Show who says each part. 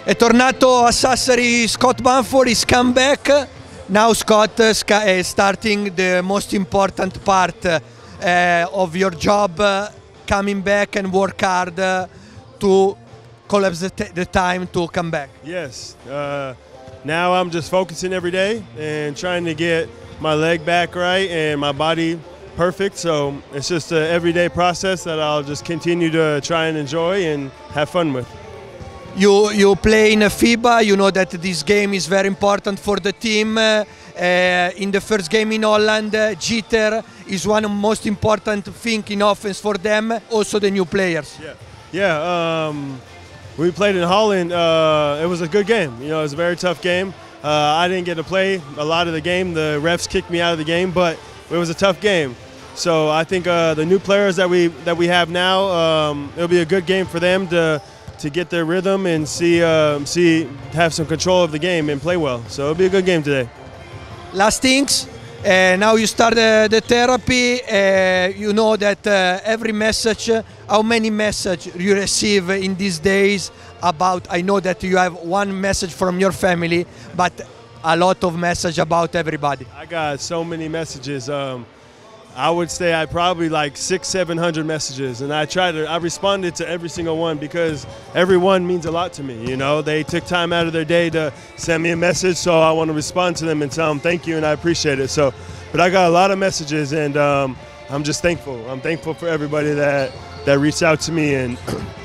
Speaker 1: È tornato a Sassari Scott Bamford, is come back. Now Scott is starting the most important part of your job, coming back and work hard to collapse the time to come back.
Speaker 2: Yes, now I'm just focusing every day and trying to get my leg back right and my body perfect. So it's just an everyday process that I'll just continue to try and enjoy and have fun with.
Speaker 1: You play in FIBA, you know that this game is very important for the team. In the first game in Holland, jitter is one of the most important things in offense for them, also the new players.
Speaker 2: We played in Holland. It was a good game. You know, it was a very tough game. I didn't get to play a lot of the game. The refs kicked me out of the game, but it was a tough game. So I think the new players that we have now, it'll be a good game for them to get their rhythm and have some control of the game and play well. So it'll be a good game today.
Speaker 1: Last things, now you start the therapy. You know that every message, how many messages you receive in these days about, I know that you have one message from your family, but a lot of message about everybody.
Speaker 2: I got so many messages. I would say I probably like 600-700 messages, and I responded to every single one because every one means a lot to me. You know, they took time out of their day to send me a message, so I want to respond to them and tell them thank you and I appreciate it. So, but I got a lot of messages, and I'm just thankful. I'm thankful for everybody that reached out to me and